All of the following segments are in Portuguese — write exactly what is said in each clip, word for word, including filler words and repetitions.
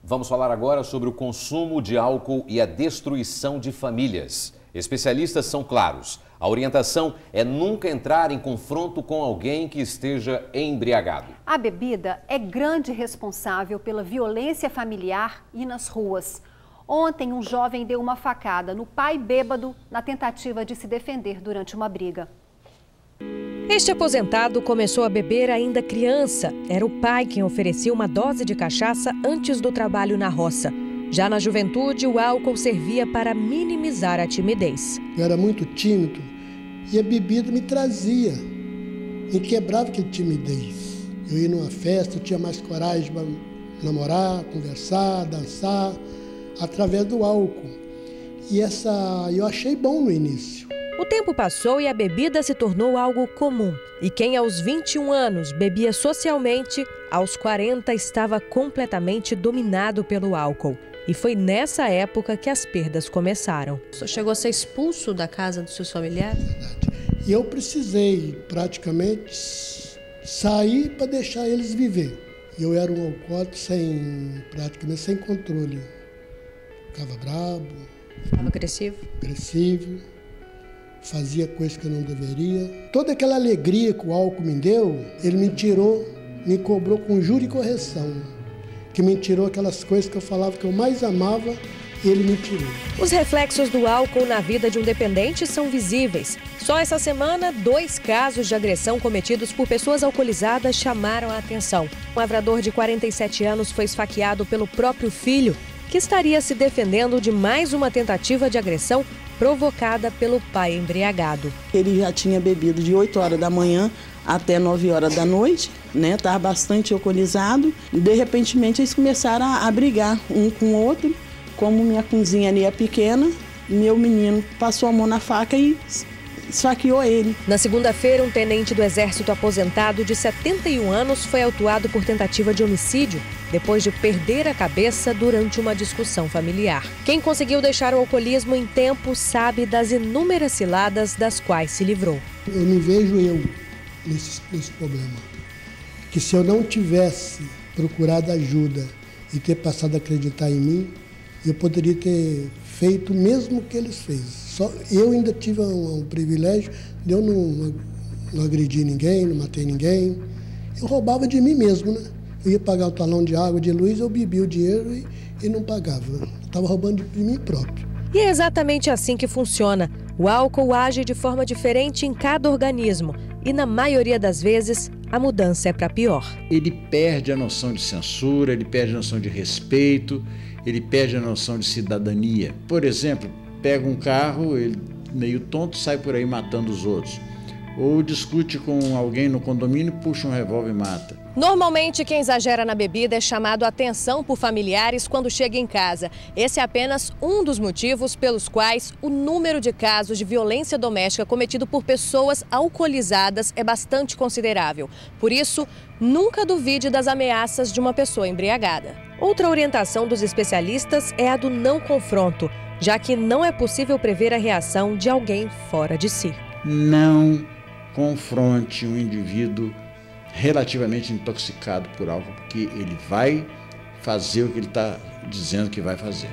Vamos falar agora sobre o consumo de álcool e a destruição de famílias. Especialistas são claros. A orientação é nunca entrar em confronto com alguém que esteja embriagado. A bebida é grande responsável pela violência familiar e nas ruas. Ontem, um jovem deu uma facada no pai bêbado na tentativa de se defender durante uma briga. Este aposentado começou a beber ainda criança. Era o pai quem oferecia uma dose de cachaça antes do trabalho na roça. Já na juventude, o álcool servia para minimizar a timidez. Eu era muito tímido e a bebida me trazia, me quebrava aquela timidez. Eu ia numa festa, eu tinha mais coragem para namorar, conversar, dançar, através do álcool. E essa eu achei bom no início. O tempo passou e a bebida se tornou algo comum. E quem aos vinte e um anos bebia socialmente, aos quarenta estava completamente dominado pelo álcool. E foi nessa época que as perdas começaram. O senhor chegou a ser expulso da casa dos seus familiares? Verdade. E eu precisei praticamente sair para deixar eles viver. Eu era um alcoólico sem, praticamente sem controle. Ficava bravo. Ficava agressivo? Agressivo. Fazia coisas que eu não deveria. Toda aquela alegria que o álcool me deu, ele me tirou, me cobrou com juro e correção. Que me tirou aquelas coisas que eu falava que eu mais amava, ele me tirou. Os reflexos do álcool na vida de um dependente são visíveis. Só essa semana, dois casos de agressão cometidos por pessoas alcoolizadas chamaram a atenção. Um lavrador de quarenta e sete anos foi esfaqueado pelo próprio filho, que estaria se defendendo de mais uma tentativa de agressão provocada pelo pai embriagado. Ele já tinha bebido de oito horas da manhã até nove horas da noite, né? Estava bastante alcoolizado. De repente, eles começaram a, a brigar um com o outro. Como minha cozinha ali é pequena, meu menino passou a mão na faca e esfaqueou ele. Na segunda-feira, um tenente do Exército aposentado de setenta e um anos foi autuado por tentativa de homicídio depois de perder a cabeça durante uma discussão familiar. Quem conseguiu deixar o alcoolismo em tempo sabe das inúmeras ciladas das quais se livrou. Eu me vejo eu nesse, nesse problema. Que se eu não tivesse procurado ajuda e ter passado a acreditar em mim, eu poderia ter feito o mesmo que eles fez. Só eu ainda tive um, um privilégio de eu não, não agredir ninguém, não matei ninguém. Eu roubava de mim mesmo, né? Eu ia pagar o talão de água, de luz, eu bebia o dinheiro e, e não pagava. Eu estava roubando de mim próprio. E é exatamente assim que funciona. O álcool age de forma diferente em cada organismo. E na maioria das vezes, a mudança é para pior. Ele perde a noção de censura, ele perde a noção de respeito, ele perde a noção de cidadania. Por exemplo, pega um carro, ele meio tonto, sai por aí matando os outros. Ou discute com alguém no condomínio, puxa um revólver e mata. Normalmente, quem exagera na bebida é chamado a atenção por familiares quando chega em casa. Esse é apenas um dos motivos pelos quais o número de casos de violência doméstica cometido por pessoas alcoolizadas é bastante considerável. Por isso, nunca duvide das ameaças de uma pessoa embriagada. Outra orientação dos especialistas é a do não confronto, já que não é possível prever a reação de alguém fora de si. Não confronte um indivíduo relativamente intoxicado por álcool, porque ele vai fazer o que ele está dizendo que vai fazer.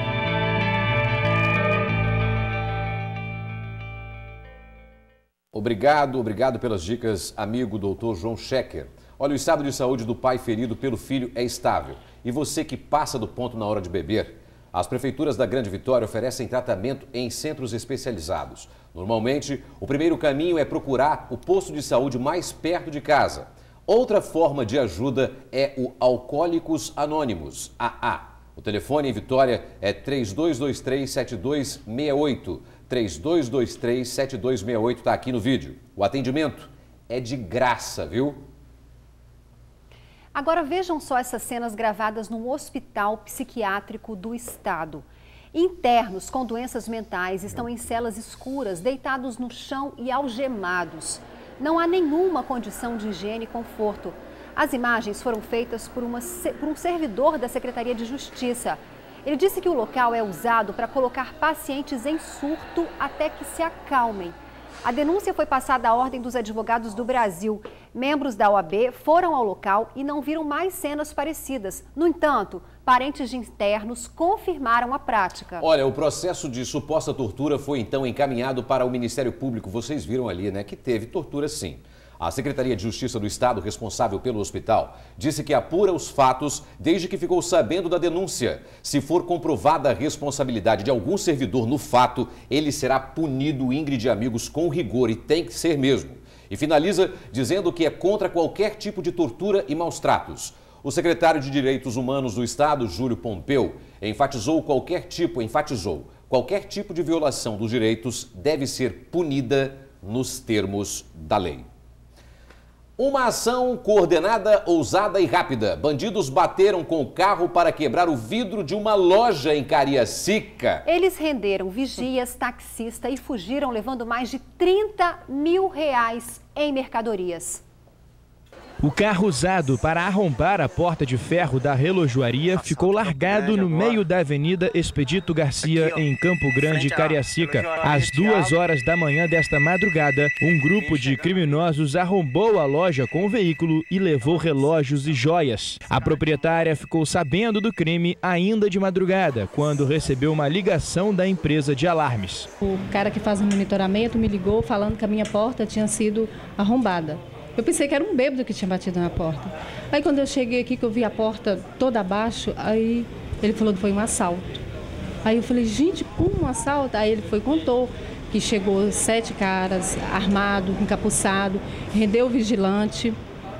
Obrigado, obrigado pelas dicas, amigo doutor João Schecker. Olha, o estado de saúde do pai ferido pelo filho é estável. E você que passa do ponto na hora de beber, as prefeituras da Grande Vitória oferecem tratamento em centros especializados. Normalmente, o primeiro caminho é procurar o posto de saúde mais perto de casa. Outra forma de ajuda é o Alcoólicos Anônimos, A A. O telefone em Vitória é três dois dois três, sete dois seis oito. três dois dois três, sete dois seis oito está aqui no vídeo. O atendimento é de graça, viu? Agora vejam só essas cenas gravadas no Hospital Psiquiátrico do Estado. Internos com doenças mentais estão em celas escuras, deitados no chão e algemados. Não há nenhuma condição de higiene e conforto. As imagens foram feitas por, uma, por um servidor da Secretaria de Justiça. Ele disse que o local é usado para colocar pacientes em surto até que se acalmem. A denúncia foi passada à Ordem dos Advogados do Brasil. Membros da O A B foram ao local e não viram mais cenas parecidas. No entanto, Parentes de internos confirmaram a prática. Olha, o processo de suposta tortura foi então encaminhado para o Ministério Público. Vocês viram ali, né, que teve tortura sim. A Secretaria de Justiça do Estado, responsável pelo hospital, disse que apura os fatos desde que ficou sabendo da denúncia. Se for comprovada a responsabilidade de algum servidor no fato, ele será punido, Ingrid e amigos, com rigor, e tem que ser mesmo. E finaliza dizendo que é contra qualquer tipo de tortura e maus-tratos. O secretário de Direitos Humanos do Estado, Júlio Pompeu, enfatizou qualquer tipo, enfatizou, qualquer tipo de violação dos direitos deve ser punida nos termos da lei. Uma ação coordenada, ousada e rápida. Bandidos bateram com o carro para quebrar o vidro de uma loja em Cariacica. Eles renderam vigias, taxista e fugiram levando mais de trinta mil reais em mercadorias. O carro usado para arrombar a porta de ferro da relojoaria ficou largado no meio da Avenida Expedito Garcia, em Campo Grande, Cariacica. Às duas horas da manhã desta madrugada, um grupo de criminosos arrombou a loja com o veículo e levou relógios e joias. A proprietária ficou sabendo do crime ainda de madrugada, quando recebeu uma ligação da empresa de alarmes. O cara que faz o monitoramento me ligou falando que a minha porta tinha sido arrombada. Eu pensei que era um bêbado que tinha batido na porta. Aí quando eu cheguei aqui, que eu vi a porta toda abaixo, aí ele falou que foi um assalto. Aí eu falei, gente, como um assalto? Aí ele foi e contou que chegou sete caras armados, encapuçados, rendeu o vigilante,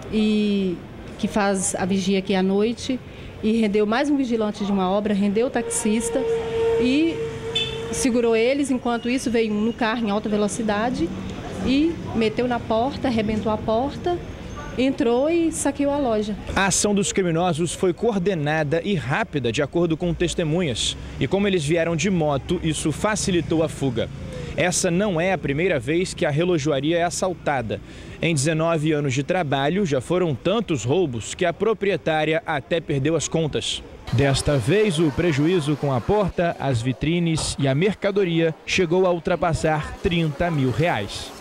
e que faz a vigia aqui à noite, e rendeu mais um vigilante de uma obra, rendeu o taxista e segurou eles. Enquanto isso, veio um no carro em alta velocidade e meteu na porta, arrebentou a porta, entrou e saqueou a loja. A ação dos criminosos foi coordenada e rápida, de acordo com testemunhas. E como eles vieram de moto, isso facilitou a fuga. Essa não é a primeira vez que a relojoaria é assaltada. Em dezenove anos de trabalho, já foram tantos roubos que a proprietária até perdeu as contas. Desta vez, o prejuízo com a porta, as vitrines e a mercadoria chegou a ultrapassar trinta mil reais.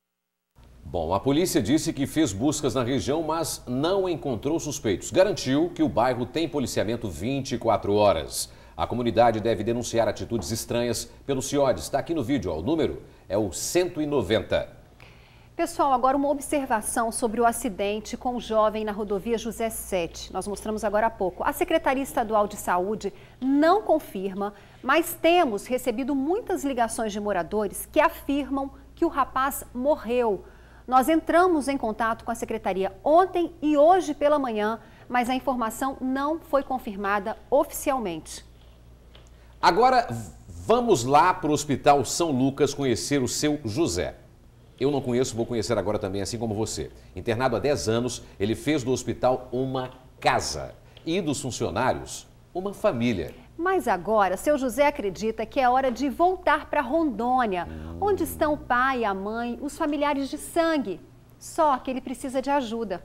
Bom, a polícia disse que fez buscas na região, mas não encontrou suspeitos. Garantiu que o bairro tem policiamento vinte e quatro horas. A comunidade deve denunciar atitudes estranhas pelo CIODES. Está aqui no vídeo, ó, o número é o cento e noventa. Pessoal, agora uma observação sobre o acidente com o jovem na rodovia José sete. Nós mostramos agora há pouco. A Secretaria Estadual de Saúde não confirma, mas temos recebido muitas ligações de moradores que afirmam que o rapaz morreu. Nós entramos em contato com a Secretaria ontem e hoje pela manhã, mas a informação não foi confirmada oficialmente. Agora, vamos lá para o Hospital São Lucas conhecer o seu José. Eu não conheço, vou conhecer agora também, assim como você. Internado há dez anos, ele fez do hospital uma casa e dos funcionários uma família. Mas agora, seu José acredita que é hora de voltar para Rondônia, hum. onde estão o pai, a mãe, os familiares de sangue. Só que ele precisa de ajuda.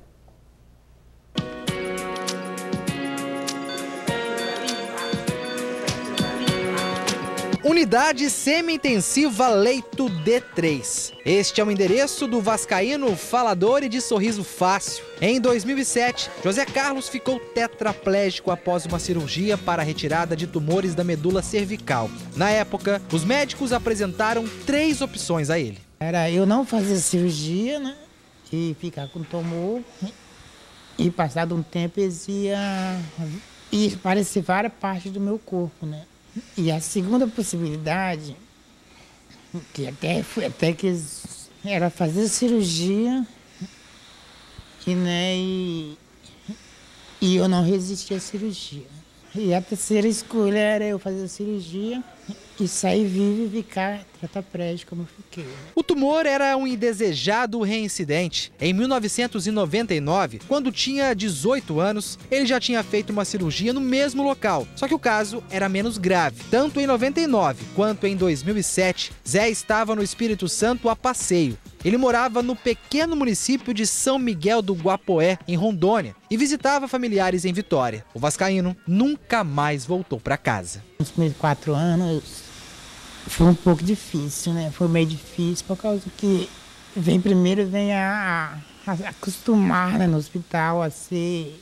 Unidade Semi-Intensiva Leito D três. Este é o endereço do vascaíno falador e de sorriso fácil. Em dois mil e sete, José Carlos ficou tetraplégico após uma cirurgia para a retirada de tumores da medula cervical. Na época, os médicos apresentaram três opções a ele. Era eu não fazer cirurgia, né? E ficar com tumor. E passado um tempo, eles iam e aparecer várias partes do meu corpo, né? E a segunda possibilidade, que até, foi, até que era fazer cirurgia e, né, e, e eu não resisti à cirurgia. E a terceira escolha era eu fazer a cirurgia e sair vivo e ficar tetraplégico como eu fiquei. O tumor era um indesejado reincidente. Em mil novecentos e noventa e nove, quando tinha dezoito anos, ele já tinha feito uma cirurgia no mesmo local. Só que o caso era menos grave. Tanto em noventa e nove quanto em dois mil e sete, Zé estava no Espírito Santo a passeio. Ele morava no pequeno município de São Miguel do Guapoé, em Rondônia, e visitava familiares em Vitória. O vascaíno nunca mais voltou para casa. Nos primeiros quatro anos foi um pouco difícil, né? Foi meio difícil por causa que vem primeiro vem a, a acostumar, né, no hospital a ser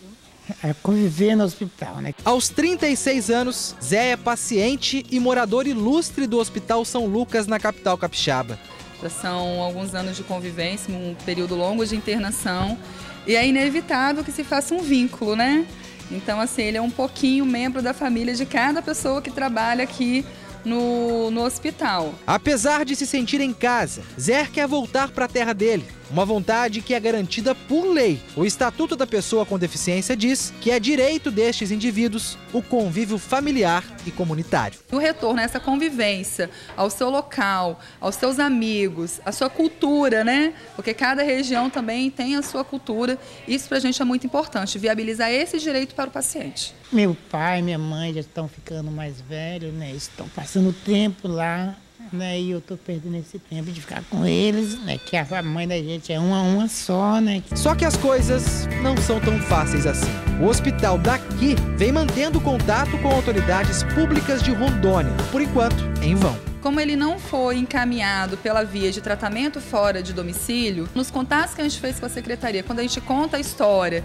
a conviver no hospital, né? Aos trinta e seis anos, Zé é paciente e morador ilustre do Hospital São Lucas, na capital capixaba. Já são alguns anos de convivência, um período longo de internação, e é inevitável que se faça um vínculo, né? Então, assim, ele é um pouquinho membro da família de cada pessoa que trabalha aqui no, no hospital. Apesar de se sentir em casa, Zé quer voltar para a terra dele. Uma vontade que é garantida por lei. O Estatuto da Pessoa com Deficiência diz que é direito destes indivíduos o convívio familiar e comunitário. O retorno a essa convivência, ao seu local, aos seus amigos, à sua cultura, né? Porque cada região também tem a sua cultura. Isso pra gente é muito importante, viabilizar esse direito para o paciente. Meu pai e minha mãe já estão ficando mais velhos, né? Estão passando tempo lá, né? E eu tô perdendo esse tempo de ficar com eles, né? Que a mãe da gente é uma uma só, né? Só que as coisas não são tão fáceis assim. O hospital daqui vem mantendo contato com autoridades públicas de Rondônia, por enquanto, em vão. Como ele não foi encaminhado pela via de tratamento fora de domicílio, nos contatos que a gente fez com a secretaria, quando a gente conta a história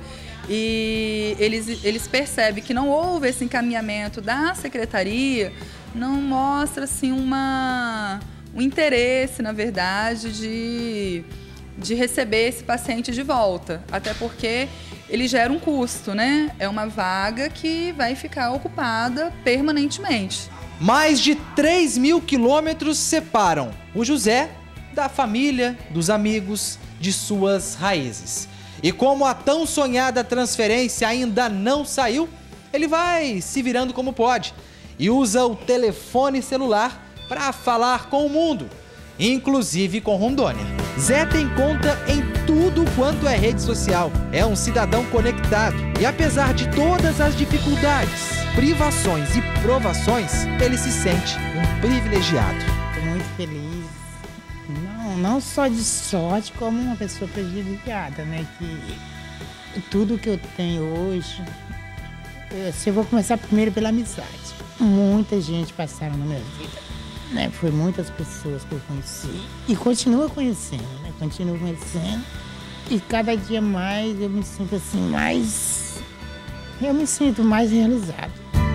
e eles, eles percebem que não houve esse encaminhamento da secretaria, não mostra assim, uma, um interesse, na verdade, de, de receber esse paciente de volta. Até porque ele gera um custo, né? É uma vaga que vai ficar ocupada permanentemente. Mais de três mil quilômetros separam o José da família, dos amigos, de suas raízes. E como a tão sonhada transferência ainda não saiu, ele vai se virando como pode e usa o telefone celular para falar com o mundo, inclusive com Rondônia. Zé tem conta em tudo quanto é rede social, é um cidadão conectado e apesar de todas as dificuldades, privações e provações, ele se sente um privilegiado. Estou muito feliz, não, não só de sorte, como uma pessoa privilegiada, né? Que tudo que eu tenho hoje, eu, eu vou começar primeiro pela amizade. Muita gente passaram na minha vida, né? Foi muitas pessoas que eu conheci e continuo conhecendo, né? Continuo conhecendo e cada dia mais eu me sinto assim, mais... Eu me sinto mais realizado.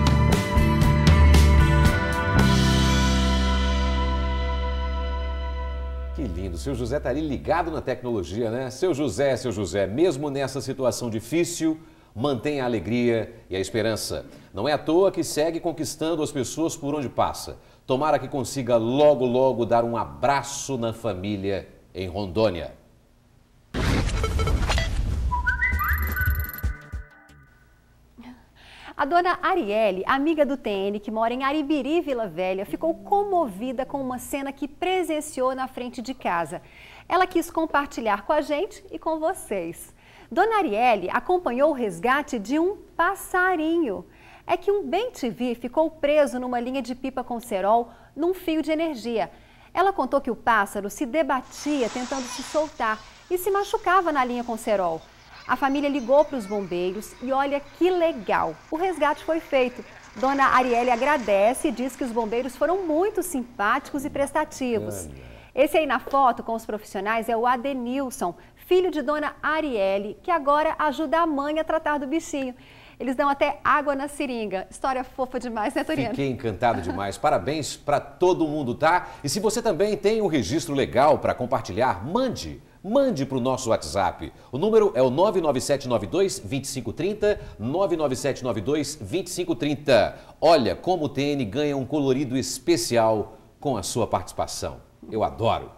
Que lindo, seu José está ali ligado na tecnologia, né? Seu José, seu José, mesmo nessa situação difícil, mantenha a alegria e a esperança. Não é à toa que segue conquistando as pessoas por onde passa. Tomara que consiga logo, logo dar um abraço na família em Rondônia. A dona Arielle, amiga do T N, que mora em Aribiri, Vila Velha, ficou comovida com uma cena que presenciou na frente de casa. Ela quis compartilhar com a gente e com vocês. Dona Arielle acompanhou o resgate de um passarinho. É que um bem T V ficou preso numa linha de pipa com cerol num fio de energia. Ela contou que o pássaro se debatia tentando se soltar e se machucava na linha com cerol. A família ligou para os bombeiros e olha que legal, o resgate foi feito. Dona Arielle agradece e diz que os bombeiros foram muito simpáticos e prestativos. Esse aí na foto com os profissionais é o Adenilson, filho de Dona Arielle, que agora ajuda a mãe a tratar do bichinho. Eles dão até água na seringa. História fofa demais, né, Toriano? Fiquei encantado demais. Parabéns para todo mundo, tá? E se você também tem um registro legal para compartilhar, mande. Mande para o nosso WhatsApp. O número é o nove nove sete nove dois, dois cinco três zero, nove nove sete nove dois, dois cinco três zero. Olha como o T N ganha um colorido especial com a sua participação. Eu adoro.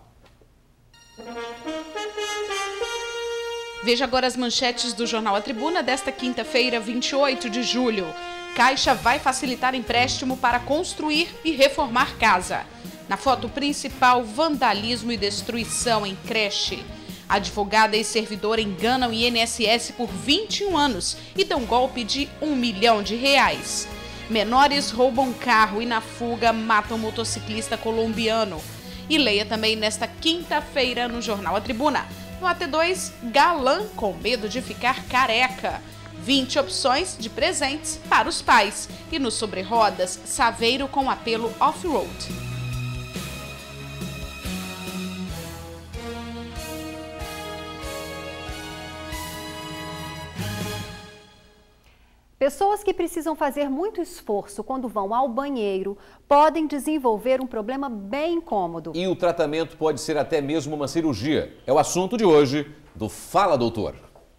Veja agora as manchetes do Jornal A Tribuna desta quinta-feira, vinte e oito de julho. Caixa vai facilitar empréstimo para construir e reformar casa. Na foto principal, vandalismo e destruição em creche. Advogada e servidora enganam o I N S S por vinte e um anos e dão golpe de um milhão de reais. Menores roubam carro e na fuga matam motociclista colombiano. E leia também nesta quinta-feira no Jornal A Tribuna. No A T dois, galã com medo de ficar careca. vinte opções de presentes para os pais. E no Sobre Rodas, Saveiro com apelo off-road. Pessoas que precisam fazer muito esforço quando vão ao banheiro podem desenvolver um problema bem incômodo. E o tratamento pode ser até mesmo uma cirurgia. É o assunto de hoje do Fala Doutor.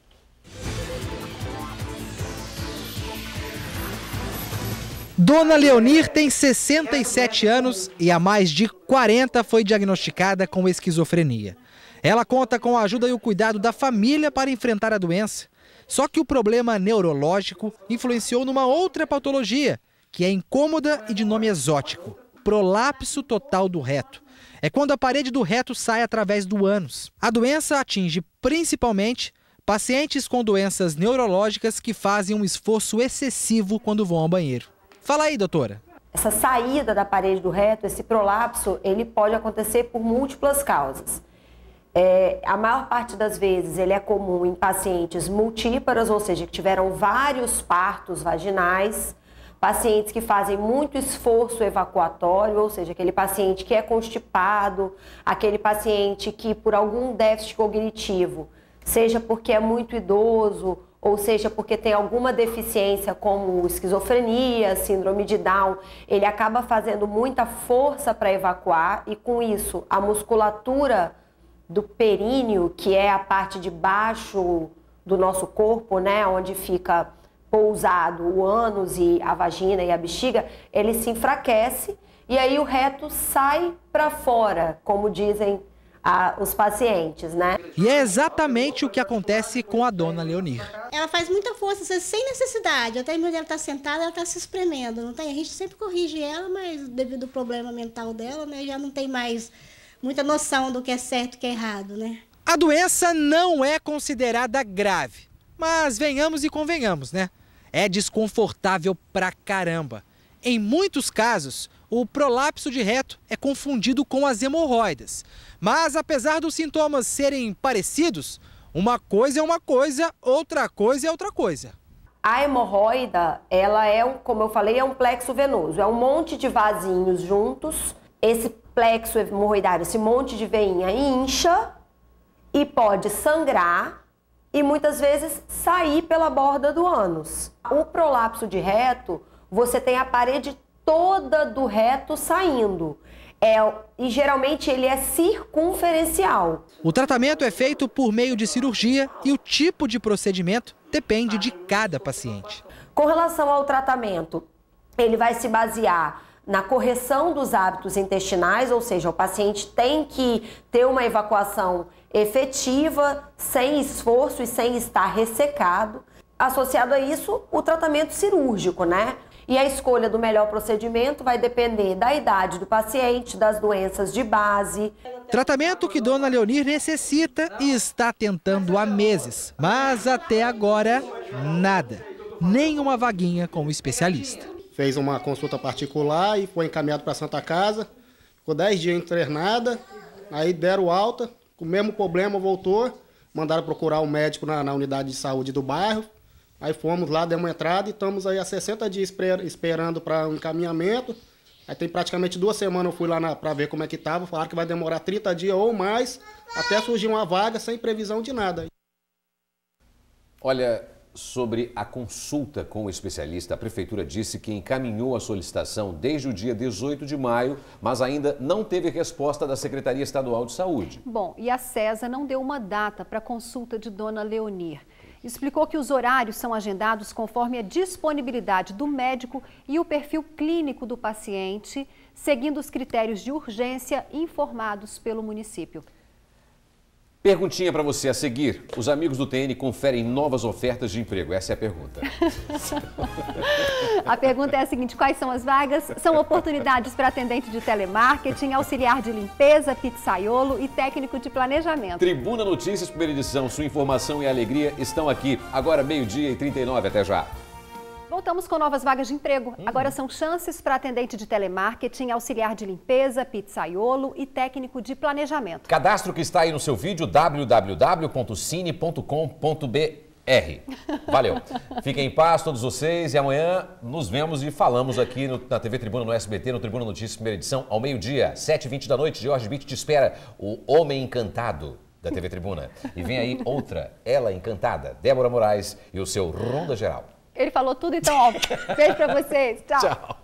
Dona Leonir tem sessenta e sete anos e há mais de quarenta foi diagnosticada com esquizofrenia. Ela conta com a ajuda e o cuidado da família para enfrentar a doença. Só que o problema neurológico influenciou numa outra patologia, que é incômoda e de nome exótico: prolapso total do reto. É quando a parede do reto sai através do ânus. A doença atinge principalmente pacientes com doenças neurológicas que fazem um esforço excessivo quando vão ao banheiro. Fala aí, doutora. Essa saída da parede do reto, esse prolapso, ele pode acontecer por múltiplas causas. É, a maior parte das vezes ele é comum em pacientes multíparas, ou seja, que tiveram vários partos vaginais, pacientes que fazem muito esforço evacuatório, ou seja, aquele paciente que é constipado, aquele paciente que por algum déficit cognitivo, seja porque é muito idoso, ou seja porque tem alguma deficiência como esquizofrenia, síndrome de Down, ele acaba fazendo muita força para evacuar e com isso a musculatura do períneo, que é a parte de baixo do nosso corpo, né, onde fica pousado o ânus e a vagina e a bexiga, ele se enfraquece e aí o reto sai para fora, como dizem a, os pacientes, né? E é exatamente o que acontece com a dona Leonir. Ela faz muita força, sem necessidade, até mesmo ela está sentada, ela está se espremendo, não tem? A gente sempre corrige ela, mas devido ao problema mental dela, né, já não tem mais muita noção do que é certo e que é errado, né? A doença não é considerada grave, mas venhamos e convenhamos, né? É desconfortável pra caramba. Em muitos casos, o prolapso de reto é confundido com as hemorroidas. Mas apesar dos sintomas serem parecidos, uma coisa é uma coisa, outra coisa é outra coisa. A hemorroida, ela é, um, como eu falei, é um plexo venoso. É um monte de vasinhos juntos. Esse plexo hemorroidário, esse monte de veinha incha e pode sangrar e muitas vezes sair pela borda do ânus. O prolapso de reto, você tem a parede toda do reto saindo. É, e geralmente ele é circunferencial. O tratamento é feito por meio de cirurgia e o tipo de procedimento depende de cada paciente. Com relação ao tratamento, ele vai se basear na correção dos hábitos intestinais, ou seja, o paciente tem que ter uma evacuação efetiva, sem esforço e sem estar ressecado. Associado a isso, o tratamento cirúrgico, né? E a escolha do melhor procedimento vai depender da idade do paciente, das doenças de base. Tratamento que dona Leonir necessita e está tentando há meses, mas até agora nada, nem uma vaguinha com o especialista. Fez uma consulta particular e foi encaminhado para a Santa Casa. Ficou dez dias internada, aí deram alta, com o mesmo problema voltou, mandaram procurar um médico na, na unidade de saúde do bairro. Aí fomos lá, demos uma entrada e estamos aí há sessenta dias esper, esperando para um encaminhamento. Aí tem praticamente duas semanas eu fui lá para ver como é que estava, falaram que vai demorar trinta dias ou mais, até surgir uma vaga sem previsão de nada. Olha, sobre a consulta com o especialista, a Prefeitura disse que encaminhou a solicitação desde o dia dezoito de maio, mas ainda não teve resposta da Secretaria Estadual de Saúde. Bom, e a SESA não deu uma data para a consulta de dona Leonir. Explicou que os horários são agendados conforme a disponibilidade do médico e o perfil clínico do paciente, seguindo os critérios de urgência informados pelo município. Perguntinha para você a seguir. Os amigos do T N conferem novas ofertas de emprego? Essa é a pergunta. A pergunta é a seguinte: quais são as vagas? São oportunidades para atendente de telemarketing, auxiliar de limpeza, pizzaiolo e técnico de planejamento. Tribuna Notícias, primeira edição. Sua informação e alegria estão aqui. Agora, meio-dia e trinta e nove. Até já. Voltamos com novas vagas de emprego. Uhum. Agora são chances para atendente de telemarketing, auxiliar de limpeza, pizzaiolo e técnico de planejamento. Cadastro que está aí no seu vídeo, w w w ponto cine ponto com ponto b r. Valeu. Fiquem em paz todos vocês e amanhã nos vemos e falamos aqui no, na T V Tribuna, no S B T, no Tribuna Notícias, primeira edição, ao meio-dia, sete e vinte da noite. Jorge Bitt te espera, o Homem Encantado da T V Tribuna. E vem aí outra, ela encantada, Débora Moraes e o seu Ronda Geral. Ele falou tudo, então, ó, beijo pra vocês. Tchau. Tchau.